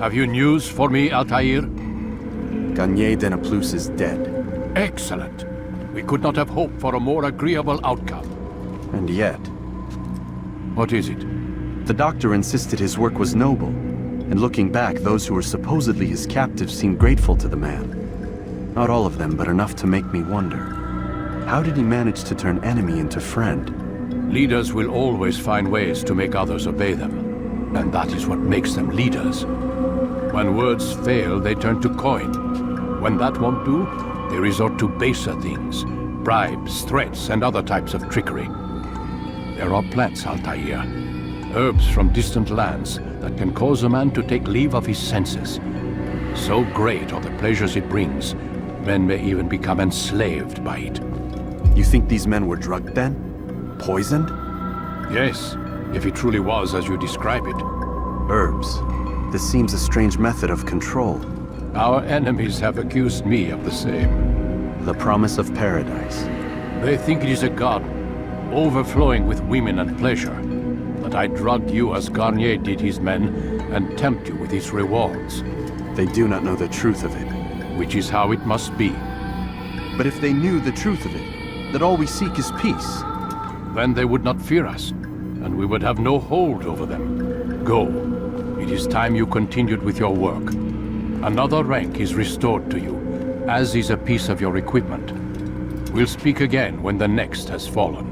Have you news for me, Altair? Garnier de Naplouse is dead. Excellent. We could not have hoped for a more agreeable outcome. And yet... What is it? The doctor insisted his work was noble, and looking back, those who were supposedly his captives seemed grateful to the man. Not all of them, but enough to make me wonder. How did he manage to turn enemy into friend? Leaders will always find ways to make others obey them. And that is what makes them leaders. When words fail, they turn to coin. When that won't do, they resort to baser things. Bribes, threats, and other types of trickery. There are plants, Altair. Herbs from distant lands that can cause a man to take leave of his senses. So great are the pleasures it brings, men may even become enslaved by it. You think these men were drugged then? Poisoned? Yes, if it truly was as you describe it. Herbs. This seems a strange method of control. Our enemies have accused me of the same. The promise of paradise. They think it is a garden, overflowing with women and pleasure. That I drugged you as Garnier did his men, and tempt you with its rewards. They do not know the truth of it. Which is how it must be. But if they knew the truth of it, that all we seek is peace, then they would not fear us, and we would have no hold over them. Go. It is time you continued with your work. Another rank is restored to you, as is a piece of your equipment. We'll speak again when the next has fallen.